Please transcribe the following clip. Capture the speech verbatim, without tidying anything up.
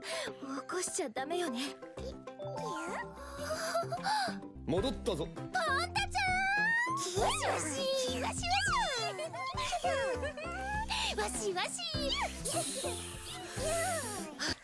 起こしちゃダメよね。 戻ったぞ。 パンタちゃん。わしわしわしわしわしわし。